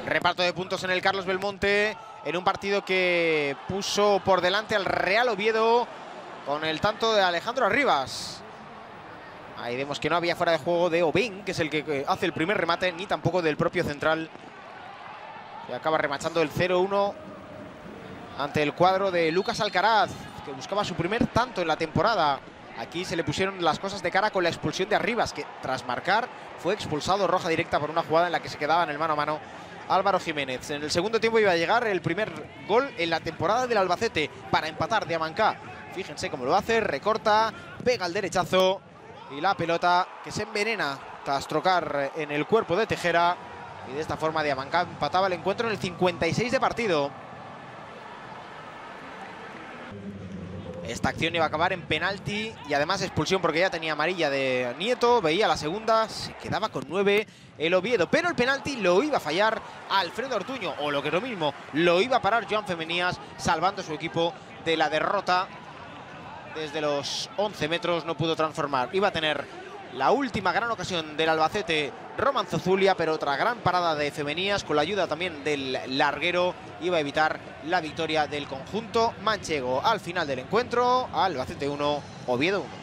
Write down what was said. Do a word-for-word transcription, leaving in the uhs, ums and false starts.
Reparto de puntos en el Carlos Belmonte, en un partido que puso por delante al Real Oviedo con el tanto de Alejandro Arribas. Ahí vemos que no había fuera de juego de Oben, que es el que hace el primer remate, ni tampoco del propio central, que acaba remachando el cero uno ante el cuadro de Lucas Alcaraz, que buscaba su primer tanto en la temporada. Aquí se le pusieron las cosas de cara con la expulsión de Arribas, que tras marcar fue expulsado roja directa por una jugada en la que se quedaba en el mano a mano Álvaro Jiménez. En el segundo tiempo iba a llegar el primer gol en la temporada del Albacete para empatar Diamancá. Fíjense cómo lo hace, recorta, pega el derechazo y la pelota que se envenena tras trocar en el cuerpo de Tejera. Y de esta forma Diamancá empataba el encuentro en el cincuenta y seis de partido. Esta acción iba a acabar en penalti y además expulsión porque ya tenía amarilla de Nieto. Veía la segunda, se quedaba con nueve el Oviedo, pero el penalti lo iba a fallar Alfredo Ortuño, o lo que es lo mismo, lo iba a parar Joan Femenías, salvando a su equipo de la derrota. Desde los once metros no pudo transformar. Iba a tener la última gran ocasión del Albacete Roman Zozulia, pero otra gran parada de Femenías con la ayuda también del larguero iba a evitar la victoria del conjunto manchego. Al final del encuentro, Albacete uno, Oviedo uno.